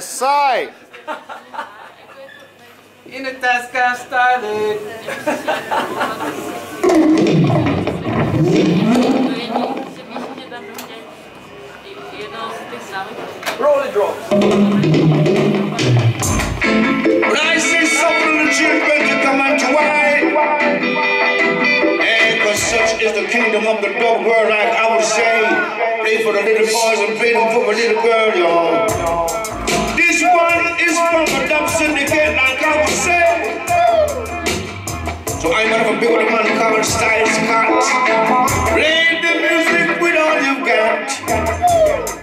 Yes, sir. In the task I started. Roll the drums. When I see some little children to come unto why, and cause such is the kingdom of the dark world, like I would say, play for the little boys and play them for the little girl, y'all. This one is from a dumb syndicate, like I would say. So I'm gonna be with a man called Style Scott. Play the music with all you've got.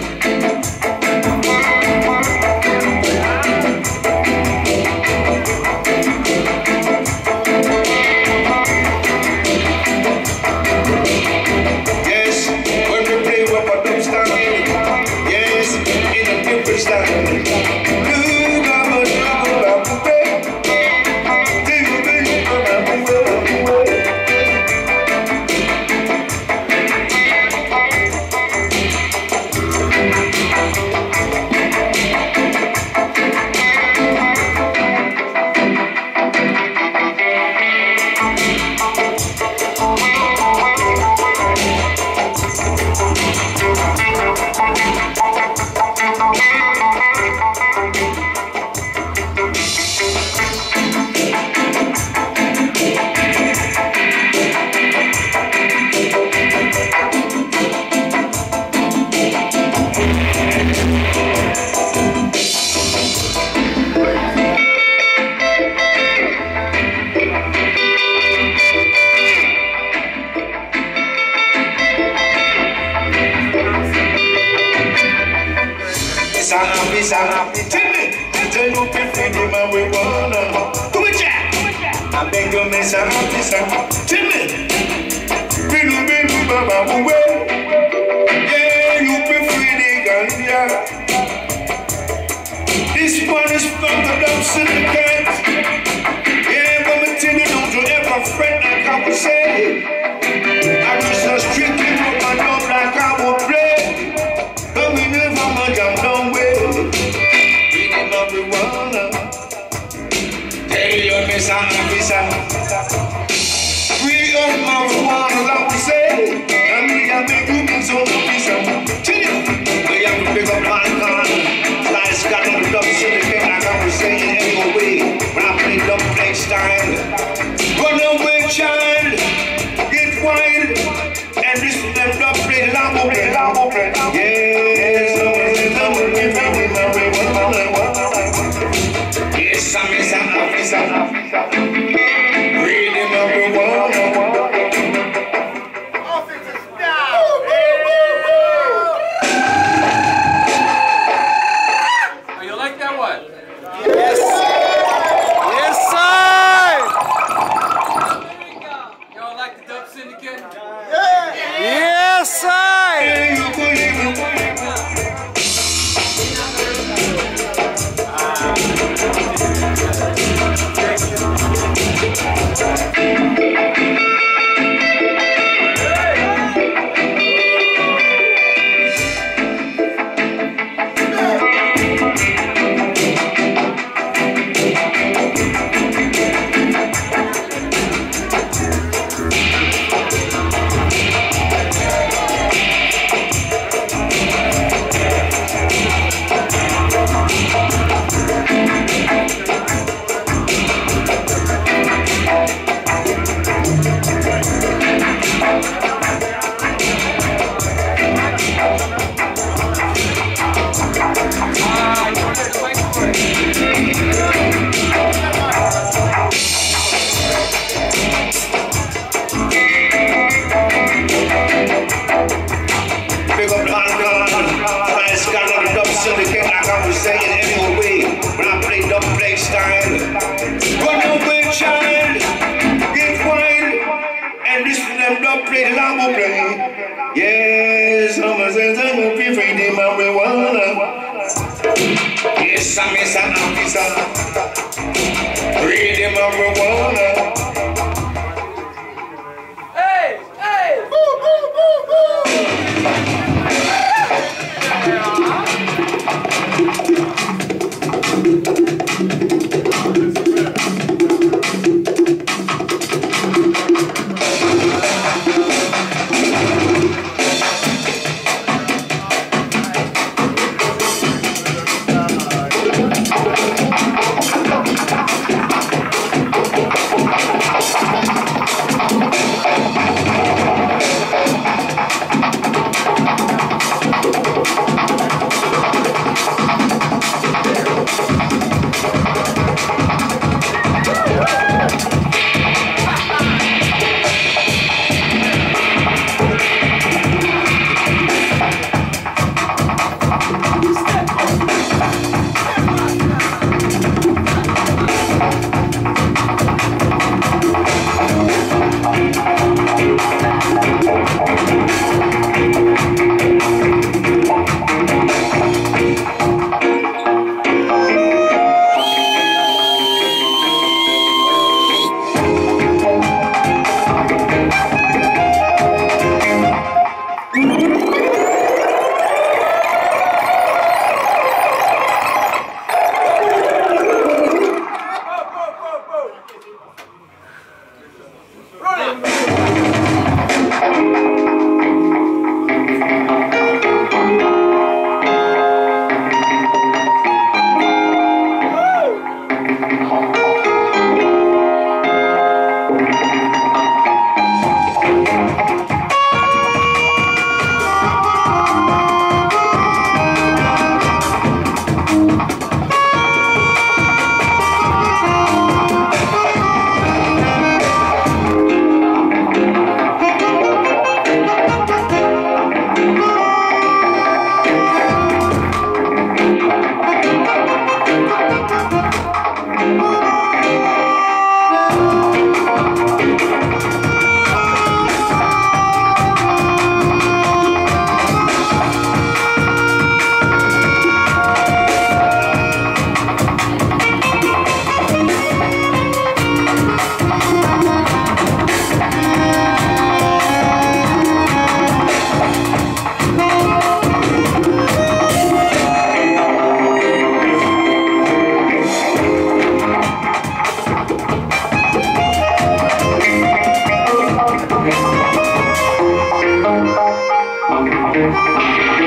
I beg you, miss, I'm timid. Yeah, you prefer the gun, yeah. This one is from the dumb syndicate. Yeah, but me tell you, don't you ever fret like I would say. I just a strictly put my dub like I would play. But we never much, I'm done with. Reading marijuana. Tell you, miss, I'm free of marijuana, like we say. I mean, I make you be so happy, chill it. We have to pick up my car. Slice got on the double syndicate, like I was saying, anyway. When I play double play style. Run away, child. Get wild. And this is them double play, the lambo play. Yes, I'm yes, I'm reading marijuana. Oh, you like that one? Yes, yes, sir. Y'all like the Dub Syndicate? Yes, sir. Yes, I'm saying I'm free the marijuana. Yes, I'm an officer. Free the marijuana. Hey, hey! Boo, boo, boo, boo! Thank you.